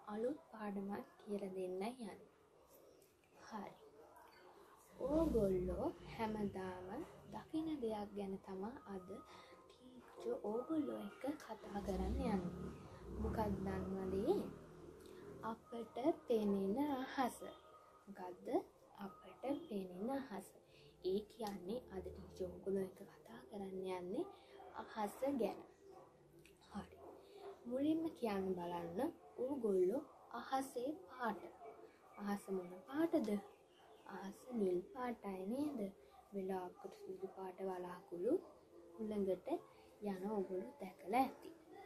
අලුත් පාඩමක් කියලා දෙන්නයි යන්නේ. හරි. ඕගොල්ලෝ හැමදාම දකින දෙයක් ගැන තමයි අද ටීචර් ඕගොල්ලෝ එක්ක කතා කරන්න යන්නේ. මොකක්ද දන්නවද? අපට පෙනෙන අහස. මොකද්ද? අපට පෙනෙන අහස. ඒ කියන්නේ අද ටීචර් ඕගොල්ලෝ එක්ක කතා කරන්න යන්නේ අහස ගැන. හරි. මුලින්ම කියන්න බලන්න ඕගොල්ලෝ අහසේ පාට. අහස මොන පාටද? අහස නිල් පාටයි නේද? වෙලාවකට සුදු පාට වලාකුළු උලඟට යන ඕගොල්ලෝ දැකලා ඇති.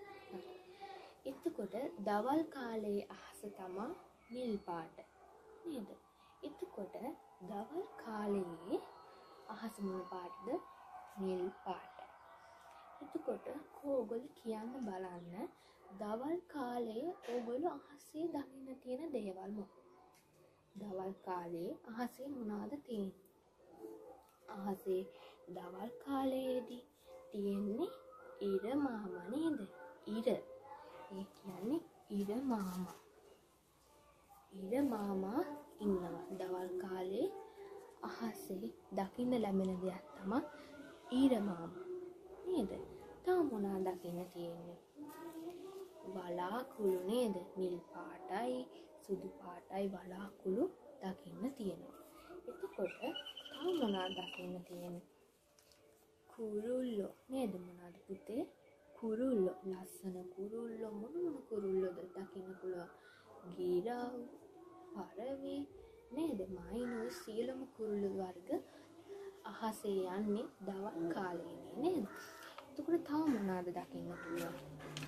එතකොට දවල් කාලයේ අහස තමයි නිල් පාට නේද? එතකොට දවල් කාලයේ අහස මොන පාටද? නිල් පාට. එතකොට ඕගොල්ලෝ කියන්න බලන්න දවල් කාලයේ ඕගොල්ලෝ අහසේ දකින්න තියෙන දේවල් මොකක්ද? දවල් කාලයේ අහසේ මොනවද තියෙන්නේ? අහසේ දවල් කාලයේදී තියෙන්නේ ඉර මාමා නේද? ඉර. ඒ කියන්නේ ඉර මාමා. ඉර මාමා ඉන්නවා. දවල් කාලේ අහසේ දකින්න ලැබෙන දෙයක් තමයි ඉර මාමා නේද? තව මොනවද දකින්න තියෙන්නේ? වලාකුළු නේද? නිල් පාටයි සුදු පාටයි වලාකුළු දකින්න තියෙනවා. එතකොට තව මොනවද දකින්න තියෙන්නේ? කුරුල්ලෝ නේද? මොනවද පුතේ? කුරුල්ලෝ. ලස්සන කුරුල්ලෝ. මොන කුරුල්ලෝද දකින්න පුළුවන්? ගිරව්, පරවි නේද? මයිනෝ සියලුම කුරුල්ලෝ වර්ග අහසේ යන්නේ දවල් කාලයේදී නේද? එතකොට තව මොනවද දකින්න පුළුවන්?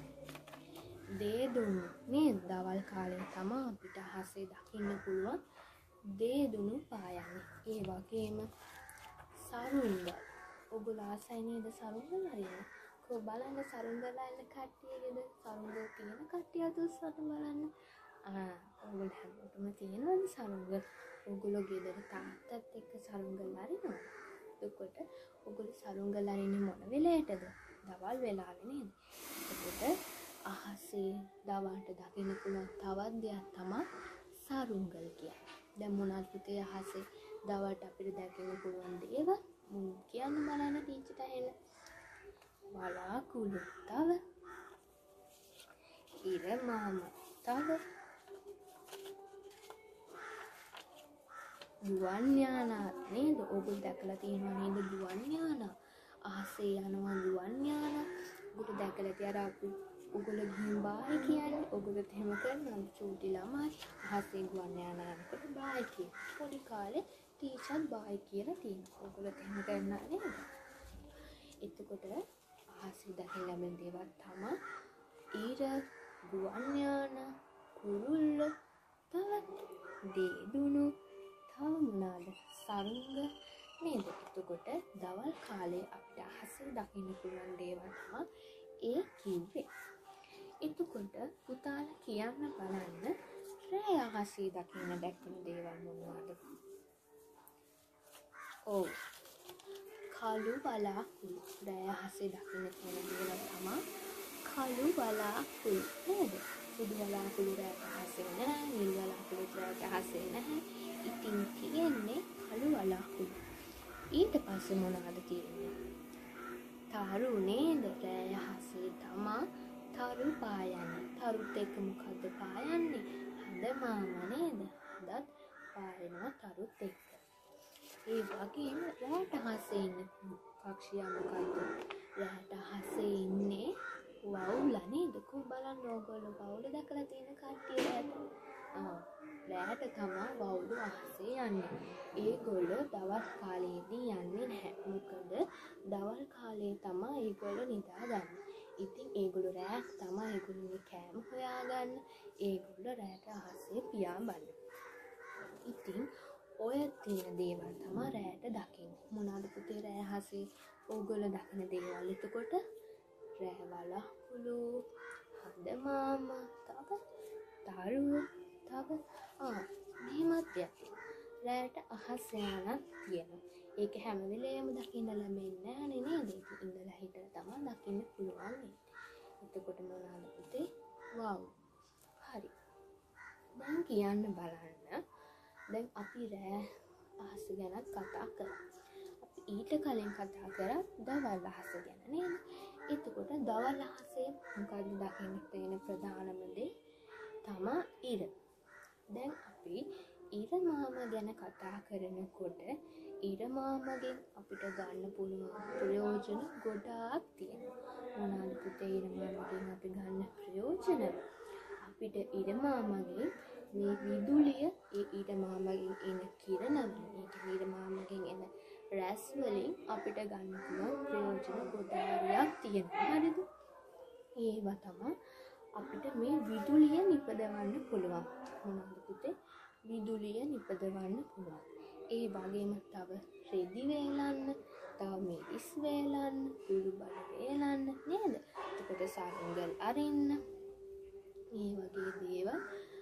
දේදුණු නේද? දවල් කාලේ තමයි අපිට අහසේ දකින්න පුළුවන් දේදුණු පායන්නේ. ඒ වගේම සරුංගල්. ඔයගොල්ලෝ ආසයි නේද සරුංගල් හරියට? කො බලන්න සරුංගල් අල්ල කට්ටියගේද? සරුංගල් තියෙන කට්ටිය අතස්සට බලන්න. ඔයගොල්ලෝ හැමෝටම තියෙනවද සරුංගල්? ඔයගොල්ලෝ ගෙදර තාත්තත් එක්ක සරුංගල් අරිනවද? එතකොට ඔයගොල්ලෝ සරුංගල් අරින්නේ මොන වෙලේටද? දවල් වෙලාවේ නේද? එතකොට අහසේ දවල්ට දකින්න පුළුවන් තවත් දෙයක් තමයි සරුංගල් කියන්නේ. දැන් මොනවද පුතේ අහසේ දවල්ට අපිට දැකන්න පුළුවන් දේවල්? කියන්න බලන්න ටීචර්ට ඇහෙන්න. වලාකුළු. තව ඉර මාමා. තව ගුවන් යානා නේද? ඔයගොල්ලෝ දැකලා තියෙනවා නේද ගුවන් යානා? අහසේ යනවා ගුවන් යානා. ඔයගොල්ලෝ දැකලා තියලා ඔයගොල්ලෝ ගිහින් බායි කියන්නේ. ඔයගොල්ලෝ එහෙම කරනවා චූටි ළමයි අහසේ ගුවන් යානා යනකොට බායි කියන. පොඩි කාලේ ටීචර් බායි කියලා තියෙනවා. ඔයගොල්ලෝ එහෙම කරනවා නේද? එතකොට අහසේ දකින්න ලැබෙන දේවල් තමයි ඉර, ගුවන් යානා, කුරුල්ලෝ, තව දේදුණු, තව මොනවාද? සරුංග නේද? එතකොට දවල් කාලේ අපිට අහසේ දකින්න පුළුවන් දේවල් තමයි ඒ කිව්වේ. එතකොට පුතාලා කියන්න බලන්න රෑ අහසේ දකින්න දැක්කන දේවල් මොනවද? ඔව්. කළු වලාකුළු. රෑ අහසේ දකින්න තියෙන දේවල් තමයි කළු වලාකුළු නේද? සුදු වලාකුළු රෑට අහසේ නැහැ, නිල් වලාකුළු රෑට අහසේ නැහැ. ඉතින් තියෙන්නේ කළු වලාකුළු. ඊට පස්සේ මොනවද තියෙන්නේ? තරු නේද? රෑ අහසේ තමයි තරු පායන්නේ. තරුත් එක්ක මොකද්ද පායන්නේ? හඳ මාමා නේද? හඳත් පායනවා තරුත් එක්ක. ඒ වගේම රෑට අහසේ ඉන්න පක්ෂියා මොකද්ද? රෑට අහසේ ඉන්නේ වවුලා නේද? කො බලන්න ඕගොල්ලෝ වවුල දැකලා තියෙන කට්ටිය රෑට. රෑට තමයි වවුලු අහසේ යන්නේ. ඒගොල්ලෝ දවල් කාලේදී යන්නේ නැහැ. මොකද දවල් කාලේ තමයි ඒගොල්ලෝ නිදාගන්නේ. ඉතින් ඒගොල්ලෝ රෑ තමයි ඒගොල්ලෝගේ කෑම හොයාගන්න. ඒගොල්ලෝ රෑට අහසේ පියාඹන්න. ඉතින් ඔය තියෙන දේවල් තමයි රෑට දකින්නේ. මොනවාද පුතේ රෑ අහසේ ඕගොල්ලෝ දකින දේවල්? එතකොට රෑ වලාකුළු, හඳ මාමා, තව තරු, තව මෙහෙමත් දෙයක්. රෑට අහස් යනක් තියෙනවා. ඒක හැම වෙලේම දකින්න ලැබෙන්නේ නැහැ නේද? ඒක ඉඳලා හිටලා තමයි දකින්න පුළුවන්. එතකොට මොනවාද පුතේ? වව්. හරි. දැන් කියන්න බලන්න. දැන් අපි රෑ අහස ගැන කතා කරා. අපි ඊට කලින් කතා කරා දවල් අහස ගැන නේද? එතකොට දවල් අහසේ මොකක්ද දකින්න තියෙන ප්‍රධානම දේ? තමයි ඉර. දැන් අපි ඉර මාම ගැන කතා කරනකොට ඉර මාමගෙන් අපිට ගන්න පුළුවන් ප්‍රයෝජන ගොඩාක් තියෙනවා. මොනවාද පුතේ ඉර මාමගෙන් අපි ගන්න ප්‍රයෝජන? අපිට ඉර මාමගෙන් මේ විදුලිය ඒ ඉර මාමගෙන් එන කිරණ වලින් ඒ ඉර මාමගෙන් එන රැස් වලින් අපිට ගන්න පුළුවන් ප්‍රයෝජන ගොඩාක් තියෙනවා. හරිද? ඒවා තමයි අපිට මේ විදුලිය නිපදවන්න පුළුවන්. මොනවාද පුතේ? විදුලිය නිපදවන්න පුළුවන්. ඒ වගේම තව රෙදි වේලන්න, තව මිරිස් වේලන්න, කුළු බඩ වේලන්න නේද? එතකොට සරුංගල් අරින්න. මේ වගේ දේවල්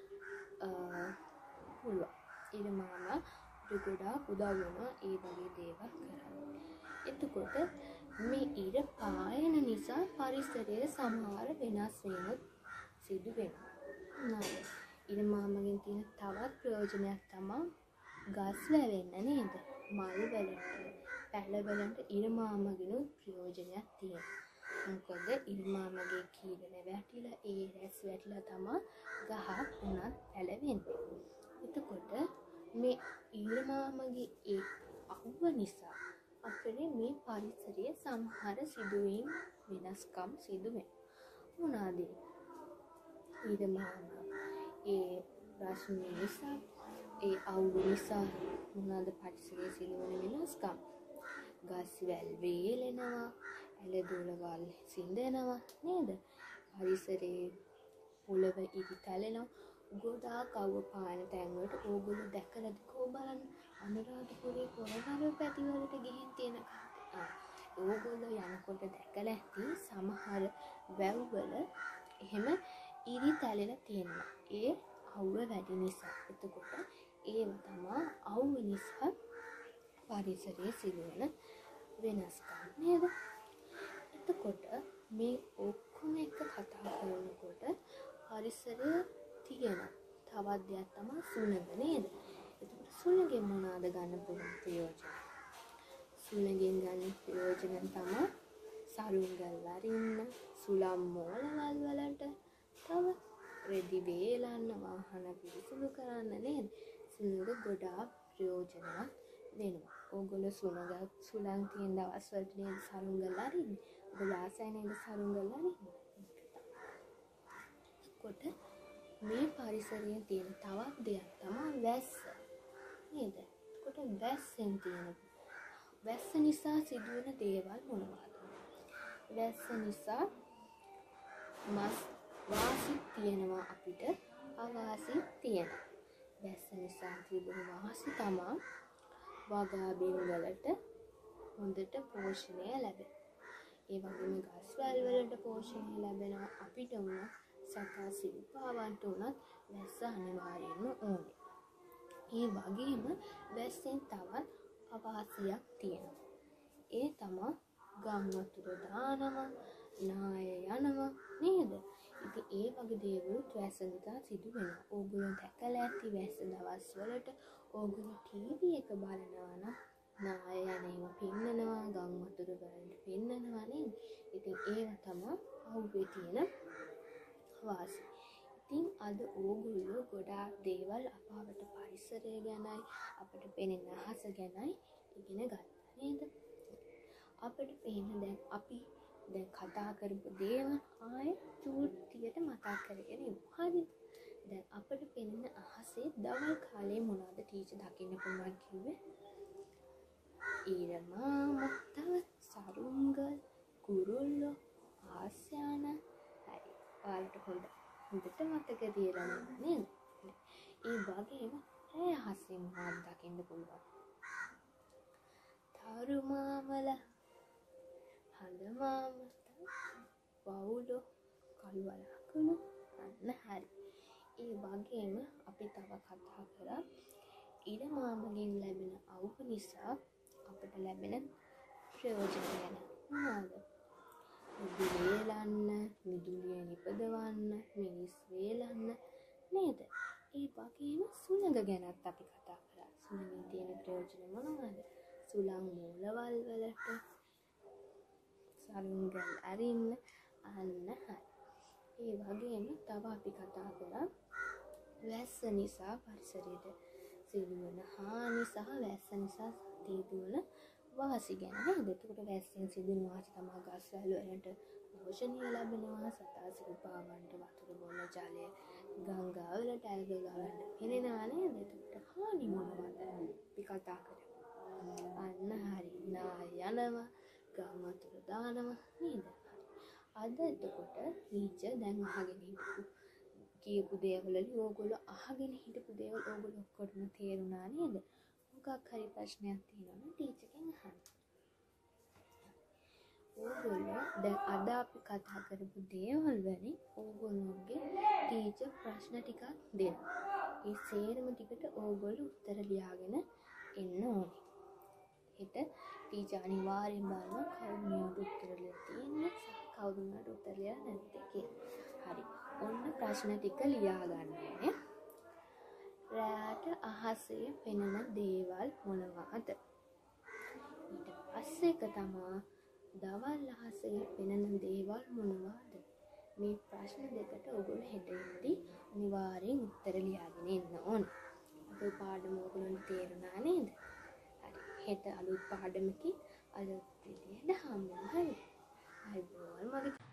පුළුවන්. ඉර මාමා ගොඩාක් උදව් වෙනවා ඒ වගේ දේවල් කරන්න. එතකොට මේ ඉර පායන නිසා පරිසරයේ සමහර වෙනස් වීම සිදු වෙනවා. ඉර මාමගෙන් තියෙන තවත් ප්‍රයෝජනයක් තමයි ගස් වැවෙන්න නේද? මල් වලට, පැල වලට ඉර මාමගෙන් ප්‍රයෝජනයක් තියෙනවා. මොකද ඉර මාමගේ කීරණ වැටිලා ඒ රැස් වැටිලා තමයි ගහක් උනත් පැලවෙන්නේ. එතකොට මේ ඉර මාමගේ ඒ අවුව නිසා අපේ මේ පරිසරයේ සමහර සිදුවීම් වෙනස්කම් සිදු වෙනවා. මොනවාද? ඉර මාමා ඒ රශ්මිය නිසා ඒ අවුව නිසා මොනවාද පරිසරයේ සිදුවන වෙනස්කම්? ගස් වැල් වේලෙනවා, ඇලදොලවල් සිඳෙනවා නේද? පරිසරයේ පොළව ඉදි තැලෙනවා. ගොඩාක් අවුව පායන තැන්වලට ඕගොල්ලෝ දැකලාද කො බලන්න අනුරාධපුරයේ පොළවල් පැතිවලට ගිහින් තියෙන ඕගොල්ලෝ යනකොට දැකලා ඇති සමහර වැව්වල එහෙම ඉරි තැලෙලා තියෙනවා. ඒ අවුව වැඩි නිසා. එතකොට ඒව තමයි අවුව නිසා පරිසරයේ සිදුවෙන වෙනස්කම් නේද? එතකොට මේ ඔක්කොම එක කතා කරනකොට පරිසරය තියෙන තවත් දෙයක් තමයි සුළඟ නේද? එතකොට සුළඟෙන් මොනවාද ගන්න පුළුවන් ප්‍රයෝජන? සුළඟෙන් ගන්න ප්‍රයෝජන තමයි සරුංගල් අරින්න, සුළම් මෝලවල් වලට, තව රෙදි වේලන්න, වාහන පිරිසිදු කරන්න නේද? සුළඟ ගොඩාක් ප්‍රයෝජනවත් වෙනවා. ඕගොල්ලෝ සුළං තියෙන දවස් වලට නේද සරුංගල් අරින්නේ? ඔයගොල්ලෝ ආසයි නේද සරුංගල් අරින්න? එතකොට මේ පරිසරයේ තියෙන තවත් දෙයක් තමයි වැස්ස නේද? එතකොට වැස්සෙන් තියෙන වැස්ස නිසා සිදුවෙන දේවල් මොනවාද? වැස්ස නිසා මස් වාසි තියෙනවා අපිට අවාසි තියෙනවා. වැස්ස නිසා තිබෙන වාසි තමයි වගා බිම් වලට හොඳට පෝෂණය ලැබෙන. ඒ වගේම ගස් වැල් වලට පෝෂණය ලැබෙනවා. අපිට උනත් සතා සිව්පාවන්ට උනත් වැස්ස අනිවාර්යෙන්ම ඕනේ. ඒ වගේම වැස්සෙන් තවත් අවාසියක් තියෙනවා. ඒ තමයි ගම් වතුර දානවා, නාය යනවා නේද? ඉතින් ඒ වගේ දේවල් වැස්ස නිසා සිදු වෙනවා. ඕගොල්ලෝ දැකලා ඇති වැස්ස දවස් වලට ඕගොල්ලෝ ටීවී එක බලනවා නම් නාය යනවා පෙන්නනවා, ගම් වතුර වලට පෙන්නනවා නේද? ඉතින් ඒව තමයි අවුවේ තියෙන වාසි. ඉතින් අද ඕගොල්ලෝ ගොඩාක් දේවල් අපවට පරිසරය ගැනයි අපිට පෙනෙන අහස ගැනයි ඉගෙන ගත්තා නේද? අපිට පේන දැන් අපි දැන් කතා කරපු දේවල් ආයෙ චූට්ටියට මතක් කරගෙන ඉමු. හරිද? දැන් අපිට පෙනෙන අහසේ දවල් කාලේ මොනවද ටීචර් දකින්න පුළුවන් කිව්වේ? ඉර මාමා, තව සරුංගල්, කුරුල්ලෝ, ආස්‍යාන. හරි. ඔයාලට හොඳට මතක තියලා නේද? ඒ වගේම රෑ අහසේ මොනවද දකින්න පුළුවන්? තරු මාමල, හඳ මාමා, වවුලෝ, කළු වලාකුළු අන්න හරි. ඒ වගේම අපි තව කතා කරා ඉර මාමගෙන් ලැබෙන අවුව නිසා අපිට ලැබෙන ප්‍රයෝජන ගැන. මොනවාද? විදුලිය වේලන්න, විදුලිය නිපදවන්න, මිනිස් වේලන්න නේද? ඒ වගේම සුළඟ ගැනත් අපි කතා කරා. සුළඟෙන් තියෙන ප්‍රයෝජන මොනවද? සුළං මූලවල් වලට සරුංගල් අරින්න අන්න හරි. ඒ වගේම තව අපි කතා කරා වැස්ස නිසා පරිසරයට සිදුවන හානි සහ වැස්ස නිසා සිදුවන වාසි ගැන නේද? එතකොට වැස්සෙන් සිදුවන වාසි තමයි ගස්වැල් වලට පෝෂණය ලැබෙනවා, සතා සිව්පාවන්ට වතුර බොන ජලය ගංගා වලට ඇල්ග ගලන්න පෙනෙනවා නේද? එතකොට හානි මොනවද? අපි කතා කරමු. අන්න හරි. නාය යනවා, ගම් වතුර දානවා නේද? අද එතකොට ටීචර් දැන් අහගෙන හිටපු කියපු දේවල් වලින් ඕගොල්ලෝ අහගෙන හිටපු දේවල් ඕගොල්ලෝ ඔක්කොටම තේරුණා නේද? මොකක් හරි ප්‍රශ්නයක් තියෙනවා නම් ටීචර්ගෙන් අහන්න. ඕගොල්ලෝ දැන් අද අපි කතා කරපු දේවල් වලින් ඕගොල්ලෝගේ ටීචර් ප්‍රශ්න ටිකක් දෙනවා. ඒ සේරම ටිකට ඕගොල්ලෝ උත්තර ලියාගෙන එන්න ඕනේ. හෙට ටීචර් අනිවාර්යෙන් බලනවා කවුරු මෙයාට උත්තර ලියලා තියෙන්නේ සහ කවුරු මෙයාට උත්තර ලියලා නැත්තේ කියලා. හරි. ඔන්න ප්‍රශ්න ටික ලියා ගන්න ඕනේ. රැට අහසේ පෙනෙන දේවල් මොනවාද? ඊට පස්සේ එක තමයි දවල් අහසේ පෙනෙන දේවල් මොනවාද? මේ ප්‍රශ්න දෙකට ඔයගොල්ලෝ හෙටදී අනිවාර්යෙන් උත්තර ලියාගෙන එන්න ඕනේ. අපේ පාඩම ඔයගොල්ලන්ට තේරුණා නේද? හරි. හෙට අලුත් පාඩමකින් අලුත් විදියට හම්බෙමු. හරි. අයිබෝල් මගේ